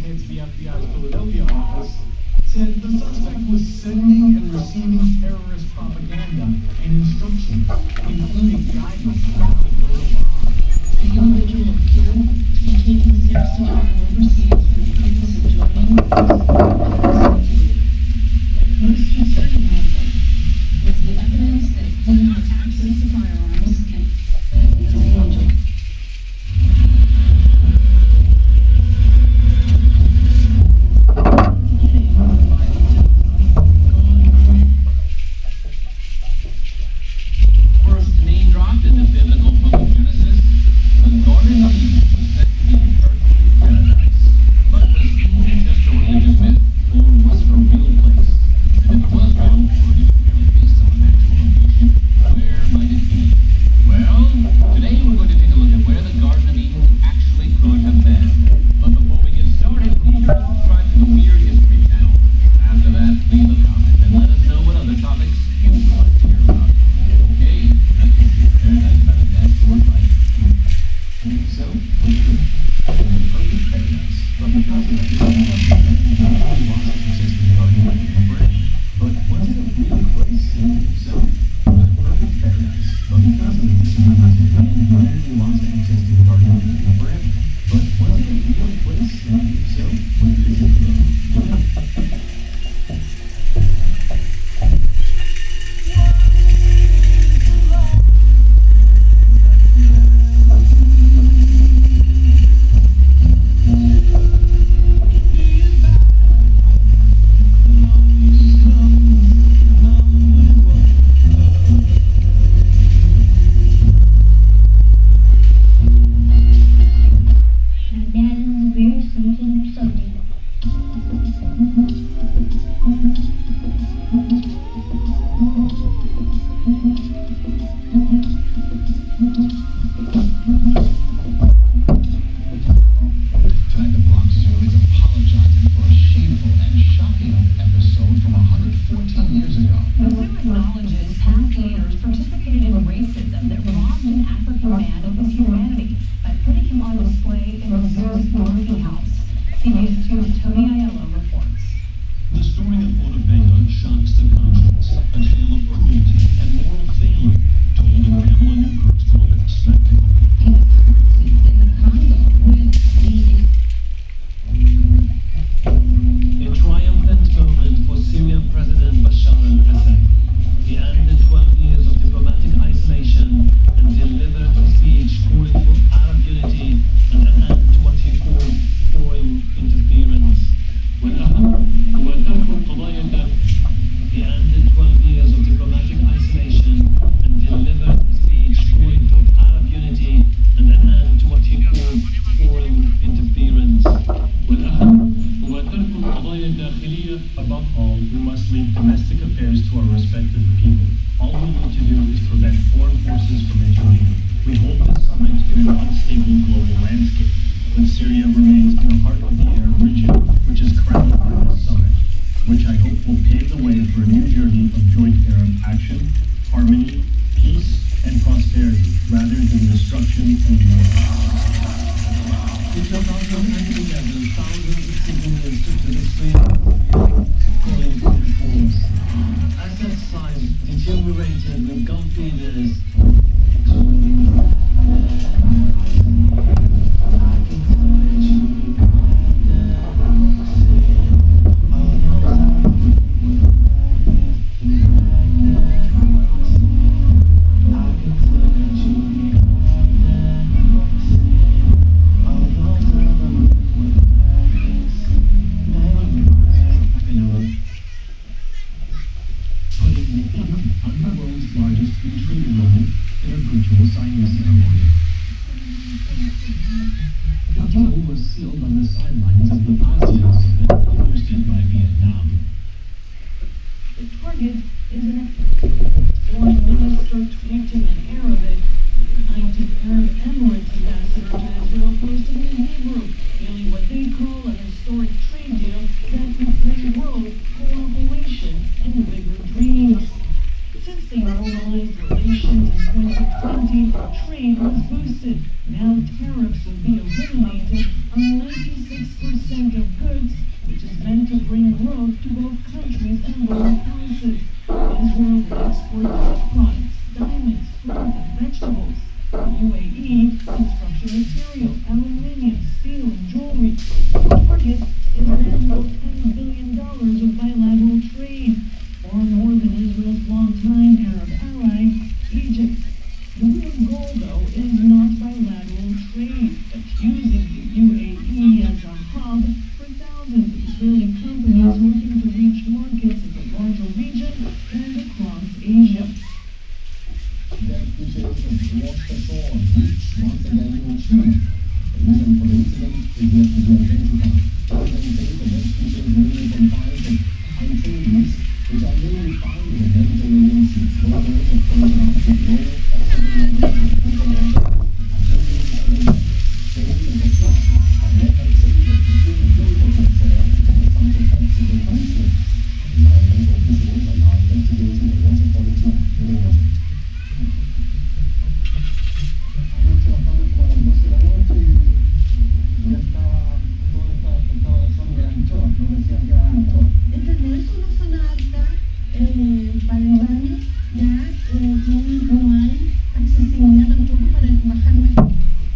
heads the FBI's Philadelphia office, said the suspect was sending and receiving terrorist propaganda and instructions, including guidance on how to build a bomb. The individual appeared to be taking steps to travel overseas for the purpose of joining the terrorist activity. Most concerning, however, was the evidence that he had access to firearms and as an agent. First name dropped in the biblical book of Genesis, the Garden of Eden was said to be the earthly paradise. But was Eden just a religious myth, or was it a real place? And if it was real, or even really based on an actual location, where might it be? Well, today we're going to take a look at where the Garden of Eden actually could have been. But before we get started, be sure to subscribe to the Weird History channel. After that, leave a comment and let us know what other topics you would like to hear about. Okay, paradise about a bad short life. So, in the perfect paradise, but because of the lost access to the Garden of Eden forever. But was it a real place? So, in the perfect paradise, but because of the disadvantages of humanity lost access to the Garden of Eden forever. But was it a real place? So, when did it begin? Above all, we must leave domestic affairs to our respective people. All we need to do is prevent foreign forces from intervening. We hold this summit in an unstable global landscape, but Syria remains in the heart of the Arab region, which is crowned by this summit, which I hope will pave the way for a new journey of joint Arab action, harmony, peace, and prosperity, rather than destruction and war. It took also and together thousands of civilians took to the streets calling for reforms. Asset size deteriorated with Gulf leaders. Trade was boosted. Now tariffs will be eliminated on 96% of goods. Target is national $10 billion of bilateral trade, far more than Israel's longtime Arab ally, Egypt. The real goal, though, is not bilateral trade, but using the UAE as a hub for thousands of Israeli companies looking to reach markets in the larger region and across Asia. The accusations lost the sword once again in China. The reason for the incident is yet to be identified. President says the rescues mainly comprised of anchovies, which are mainly found in the Mediterranean Sea. Locals have pointed out that low oxygen levels in the water are saying that the floods have led actually the people closer to shore in some of Occidental countries. Environmental officials are now investigating the water quality in the water. Entonces, no es una zona alta para el baño, ya no hay accesibilidad tampoco para bajar mejor.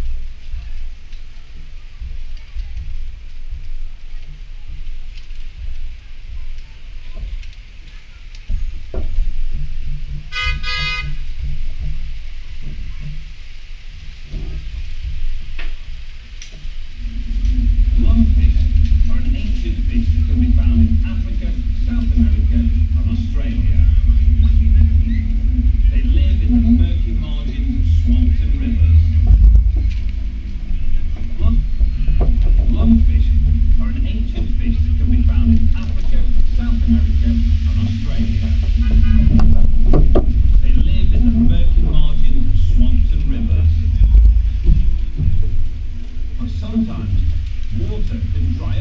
Lungfish are an ancient fish that can be found in Africa, South America, and Australia. They live in the murky margins of swamps and rivers. Lungfish are an ancient fish that can be found in Africa, South America, and Australia. They live in the murky margins of swamps and rivers. But sometimes water can dry